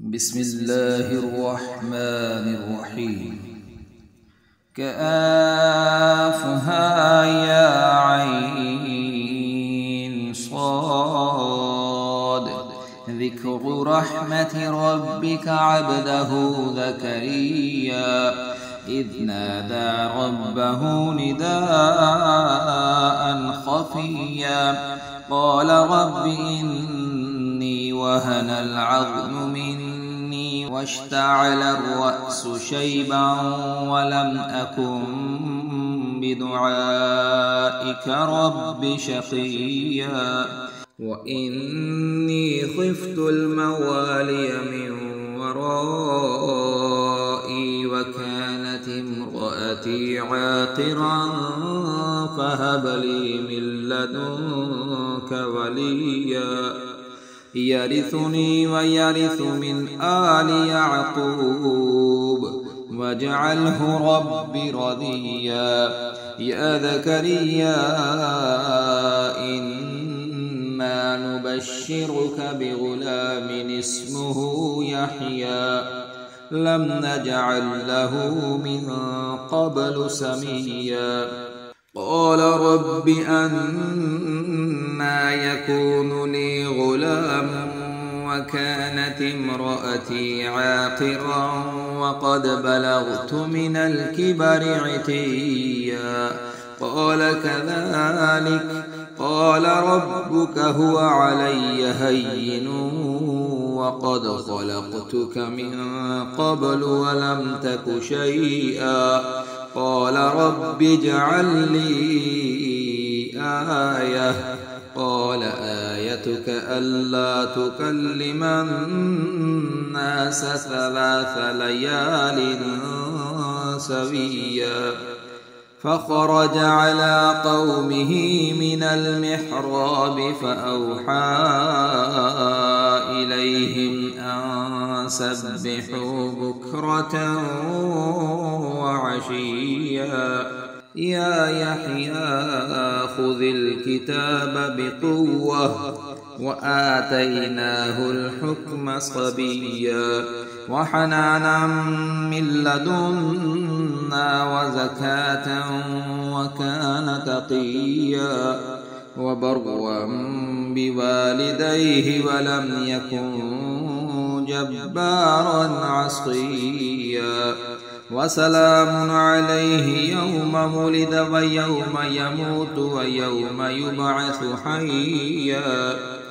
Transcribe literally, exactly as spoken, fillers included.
بسم الله الرحمن الرحيم. كآفها يا عين صاد ذكر رحمة ربك عبده زكريا إذ نادى ربه نداء خفيا قال رب إني وهن العظم مني واشتعل الرأس شيبا ولم أكن بدعائك رب شقيا وإني خفت الموالي من ورائي وكانت امرأتي عاقرا فهب لي من لدنك وليا يرثني ويرث من آل يعقوب واجعله رب رضيا يا زكريا إنا نبشرك بغلام اسمه يحيى لم نجعل له من قبل سميا قال رب أنى يكون لي غلام وكانت امرأتي عاقرا وقد بلغت من الكبر عتيا قال كذلك قال ربك هو علي هين وقد خلقتك من قبل ولم تك شيئا قال رب اجعل لي آية قال آيتك ألا تكلم الناس ثلاث ليال سويا فخرج على قومه من المحراب فأوحى إليهم أن سبحوا بكرة وعشيا يا يحيى خذ الكتاب بقوة وآتيناه الحكم صبيا وحنانا من لدنا وزكاة وكان تقيا وبرا بوالديه ولم يكن جبارا عصيا وسلام عليه يوم ولد ويوم يموت ويوم يبعث حيا